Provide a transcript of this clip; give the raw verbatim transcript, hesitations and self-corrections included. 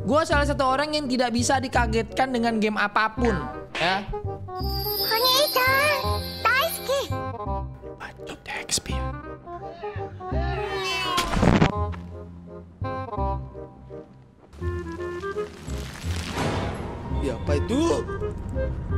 Gue salah satu orang yang tidak bisa dikagetkan dengan game apapun, ya. Honey-chan, daisuki. Bacot Shakespeare. Ya apa itu?